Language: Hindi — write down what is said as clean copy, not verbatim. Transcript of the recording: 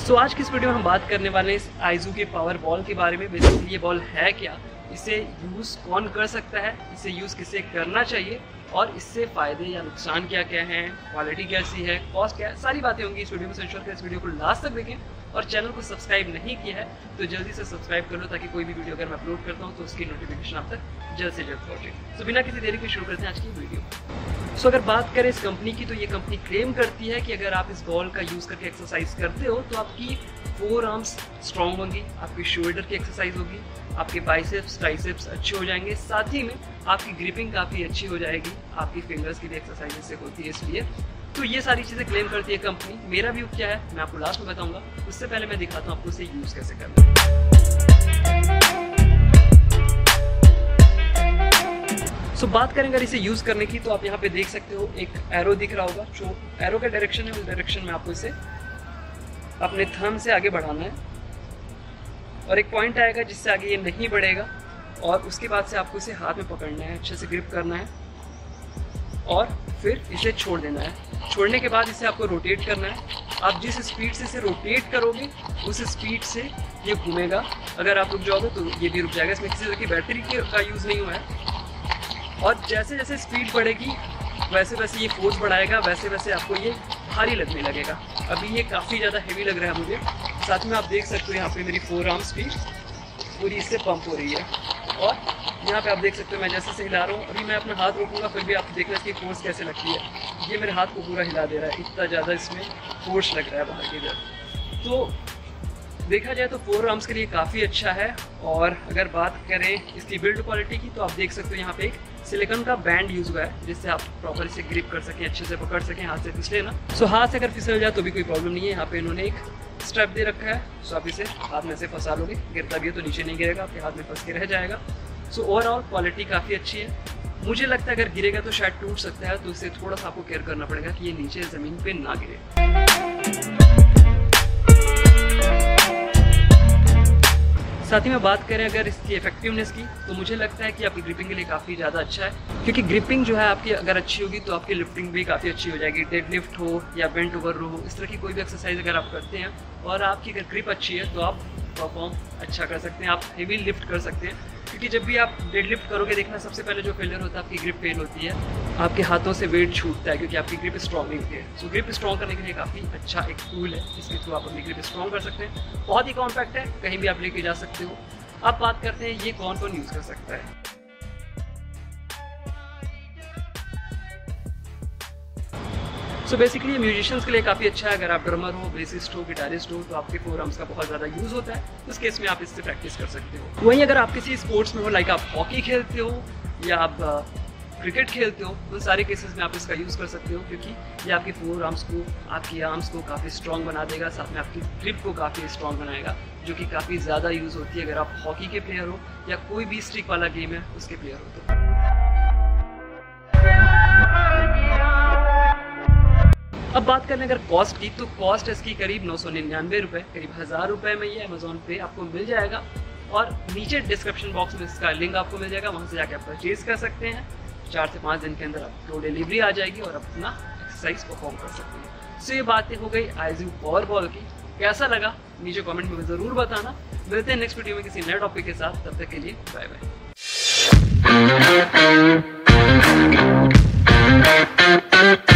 सो आज की इस वीडियो में हम बात करने वाले हैं इस आइजू के पावर बॉल के बारे में। बेसिकली ये बॉल है क्या, इसे यूज़ कौन कर सकता है, इसे यूज़ किसे करना चाहिए और इससे फ़ायदे या नुकसान क्या क्या हैं, क्वालिटी कैसी है, कॉस्ट क्या है, सारी बातें होंगी इस वीडियो में। इंश्योर करें इस वीडियो को लास्ट तक देखें और चैनल को सब्सक्राइब नहीं किया है तो जल्दी से सब्सक्राइब कर लो ताकि कोई भी वीडियो अगर मैं अपलोड करता हूँ तो उसकी नोटिफिकेशन आप तक जल्द से जल्द पहुँचे। तो बिना किसी देरी के शुरू करते हैं आज की वीडियो। सो अगर बात करें इस कंपनी की तो ये कंपनी क्लेम करती है कि अगर आप इस बॉल का यूज़ करके एक्सरसाइज करते हो तो आपकी फोर आर्म्स स्ट्रॉन्ग होंगी, आपकी शोल्डर की एक्सरसाइज होगी, आपके बाइसेप्स ट्राइसेप्स अच्छे हो जाएंगे, साथ ही में आपकी ग्रिपिंग काफ़ी अच्छी हो जाएगी, आपकी फिंगर्स की भी एक्सरसाइज इससे होती है। इसलिए तो ये सारी चीज़ें क्लेम करती है कंपनी। मेरा व्यू क्या है मैं आपको लास्ट में बताऊंगा, उससे पहले मैं दिखाता हूँ आपको इसे यूज़ कैसे करना है। सो बात करें अगर इसे यूज़ करने की तो आप यहाँ पे देख सकते हो एक एरो दिख रहा होगा, जो एरो का डायरेक्शन है उस डायरेक्शन में आपको इसे अपने थंब से आगे बढ़ाना है और एक पॉइंट आएगा जिससे आगे ये नहीं बढ़ेगा और उसके बाद से आपको इसे हाथ में पकड़ना है, अच्छे से ग्रिप करना है और फिर इसे छोड़ देना है। छोड़ने के बाद इसे आपको रोटेट करना है। आप जिस स्पीड से इसे रोटेट करोगे उस स्पीड से ये घूमेगा। अगर आप रुक जाओगे तो ये भी रुक जाएगा। इसमें किसी तरह की बैटरी का यूज़ नहीं हुआ है और जैसे जैसे स्पीड बढ़ेगी वैसे वैसे ये फोर्स बढ़ाएगा, वैसे वैसे आपको ये भारी लगने लगेगा। अभी ये काफ़ी ज़्यादा हेवी लग रहा है मुझे। साथ में आप देख सकते हो यहाँ पे मेरी फोर आर्म्स भी पूरी इससे पंप हो रही है और यहाँ पे आप देख सकते हो मैं जैसे से हिला रहा हूँ। अभी मैं अपना हाथ रोकूंगा फिर भी आप देख रहे हैं इसकी फोर्स कैसे लगती है। ये मेरे हाथ को पूरा हिला दे रहा है, इतना ज़्यादा इसमें फोर्स लग रहा है बाहर की तरफ। तो देखा जाए तो फोर आर्म्स के लिए काफ़ी अच्छा है। और अगर बात करें इसकी बिल्ड क्वालिटी की तो आप देख सकते हो यहाँ पे एक सिलिकॉन का बैंड यूज़ हुआ है जिससे आप प्रॉपर इसे ग्रिप कर सकें, अच्छे से पकड़ सकें, हाथ से फिसले ना। सो हाथ से अगर फिसल जाए तो भी कोई प्रॉब्लम नहीं है। यहाँ पे इन्होंने एक स्ट्रैप दे रखा है, सो आप इसे हाथ में से फंसा लोगे, गिरता भी है तो नीचे नहीं गिरेगा, आपके हाथ में फंस के रह जाएगा। सो ओवरऑल क्वालिटी काफ़ी अच्छी है। मुझे लगता है अगर गिरेगा तो शायद टूट सकता है, तो इसे थोड़ा सा आपको केयर करना पड़ेगा कि ये नीचे ज़मीन पे ना गिरे। साथ ही में बात करें अगर इसकी इफेक्टिवनेस की तो मुझे लगता है कि आपकी ग्रिपिंग के लिए काफ़ी ज़्यादा अच्छा है, क्योंकि ग्रिपिंग जो है आपकी अगर अच्छी होगी तो आपकी लिफ्टिंग भी काफ़ी अच्छी हो जाएगी। डेड लिफ्ट हो या बेंट ओवर रो हो, इस तरह की कोई भी एक्सरसाइज अगर आप करते हैं और आपकी अगर ग्रिप अच्छी है तो आप परफॉर्म अच्छा कर सकते हैं, आप हेवी लिफ्ट कर सकते हैं। क्योंकि जब भी आप डेड लिफ्ट करोगे देखना सबसे पहले जो फेलियर होता है आपकी ग्रिप फेल होती है, आपके हाथों से वेट छूटता है क्योंकि आपकी ग्रिप स्ट्रॉन्ग नहीं होती है। सो ग्रिप स्ट्रॉन्ग करने के लिए काफ़ी अच्छा एक टूल है जिसके थ्रू आप अपनी ग्रिप स्ट्रॉन्ग कर सकते हैं। बहुत ही कॉम्पैक्ट है, कहीं भी आप लेके जा सकते हो। अब बात करते हैं ये कौन कौन यूज़ कर सकता है। सो बेसिकली म्यूजिशियंस के लिए काफ़ी अच्छा है। अगर आप ड्रमर हो, बेसिस्ट हो, गिटारिस्ट हो तो आपके फोर आर्म्स का बहुत ज़्यादा यूज़ होता है, उस केस में आप इससे प्रैक्टिस कर सकते हो। वहीं अगर आप किसी स्पोर्ट्स में हो, लाइक आप हॉकी खेलते हो या आप क्रिकेट खेलते हो, उन सारे केसेस में आप इसका यूज़ कर सकते हो क्योंकि ये आपकी फोर आर्म्स को, आपकी आर्म्स को काफ़ी स्ट्रॉन्ग बना देगा, साथ में आपकी ग्रिप को काफ़ी स्ट्रॉन्ग बनाएगा, जो कि काफ़ी ज़्यादा यूज़ होती है अगर आप हॉकी के प्लेयर हो या कोई भी स्टिक वाला गेम है उसके प्लेयर हो तो। अब बात करें अगर कॉस्ट की तो कॉस्ट इसकी करीब 999 रुपये, करीब 1000 रुपये में ये अमेजोन पे आपको मिल जाएगा और नीचे डिस्क्रिप्शन बॉक्स में इसका लिंक आपको मिल जाएगा, वहाँ से जाके आप परचेज कर सकते हैं। 4 से 5 दिन के अंदर आपको डिलीवरी आ जाएगी और अपना एक्सरसाइज परफॉर्म कर सकते हैं। सो ये बातें हो गई आइजू पावर बॉल की। कैसा लगा नीचे कमेंट में ज़रूर बताना। मिलते हैं नेक्स्ट वीडियो में किसी नए टॉपिक के साथ, तब तक के लिए बाय बाय।